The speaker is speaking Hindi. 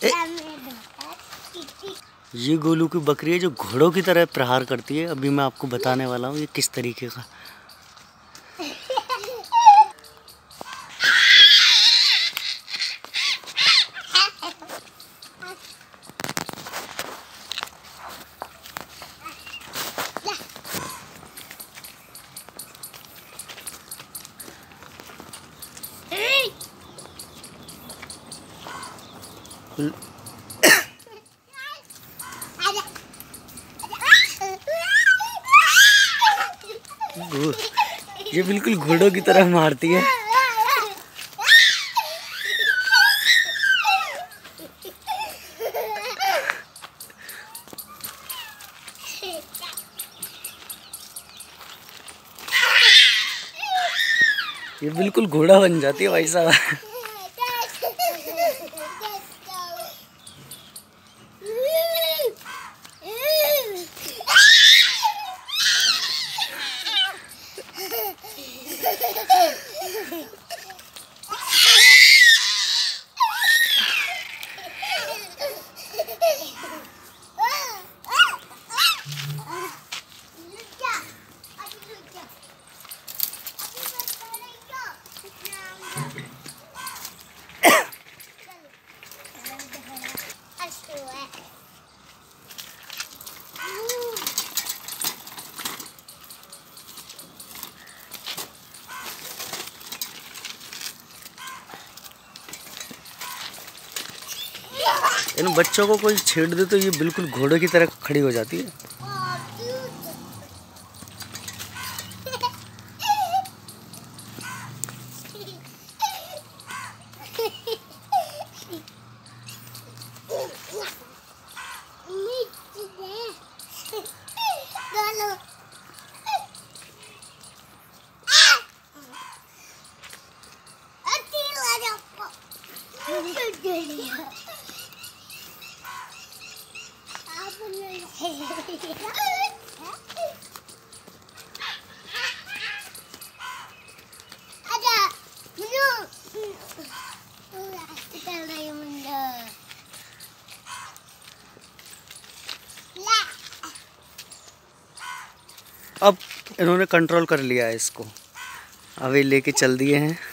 ये गोलू की बकरी है जो घोड़ों की तरह प्रहार करती है। अभी मैं आपको बताने वाला हूँ ये किस तरीके का। ये बिल्कुल घोड़ों की तरह मारती है। ये बिल्कुल घोड़ा बन जाती है भाई साहब। इन बच्चों को कोई छेड़ दे तो ये बिल्कुल घोड़े की तरह खड़ी हो जाती है। अब इन्होंने कंट्रोल कर लिया है इसको, अब ये लेके चल दिए हैं।